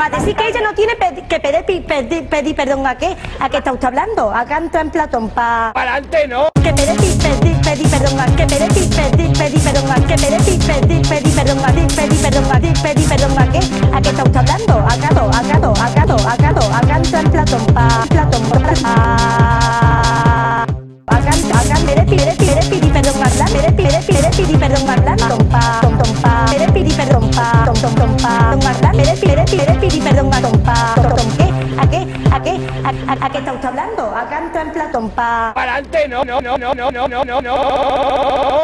Para decir que ella no tiene que pedir perdón, ¿a qué? ¿A qué está usted hablando? Acá entra en Platón para adelante, ¿no? que pedir perdón, ¿a qué? Pedir perdón, ¿a qué? Pedir perdón, ¿a qué? Pedir perdón, ¿a qué? ¿A qué está usted hablando? Acá entra en Platón para pedir perdón, ¿a qué está usted hablando? Acá entra en Platón para adelante, no.